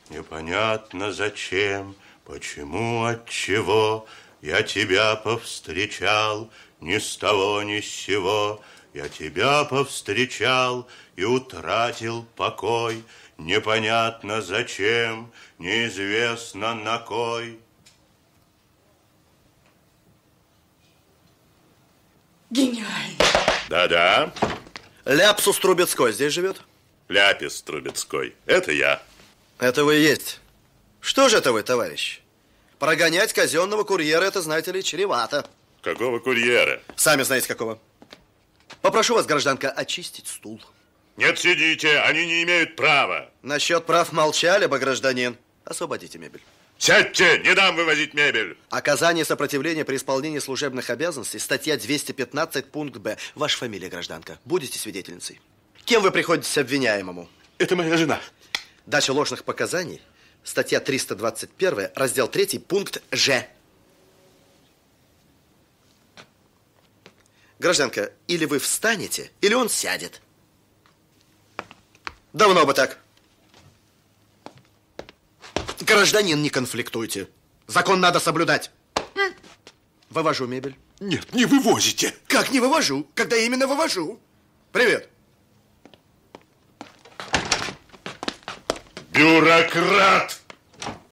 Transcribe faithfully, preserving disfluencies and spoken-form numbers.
Непонятно зачем, почему, отчего я тебя повстречал ни с того ни с сего. Я тебя повстречал и утратил покой. Непонятно зачем, неизвестно на кой. Гениально. Да-да. Ляпсус Трубецкой здесь живет? Ляпис Трубецкой. Это я. Это вы и есть. Что же это вы, товарищ? Прогонять казенного курьера, это, знаете ли, чревато. Какого курьера? Сами знаете, какого. Попрошу вас, гражданка, очистить стул. Нет, сидите, они не имеют права. Насчет прав молчали бы, гражданин. Освободите мебель. Сядьте, не дам вывозить мебель. Оказание сопротивления при исполнении служебных обязанностей, статья двести пятнадцать, пункт Б. Ваша фамилия, гражданка. Будете свидетельницей. Кем вы приходитесь обвиняемому? Это моя жена. Дача ложных показаний, статья триста двадцать один, раздел три, пункт Ж. Гражданка, или вы встанете, или он сядет. Давно бы так. Гражданин, не конфликтуйте. Закон надо соблюдать. Вывожу мебель. Нет, не вывозите. Как не вывожу? Когда именно вывожу? Привет. Бюрократ!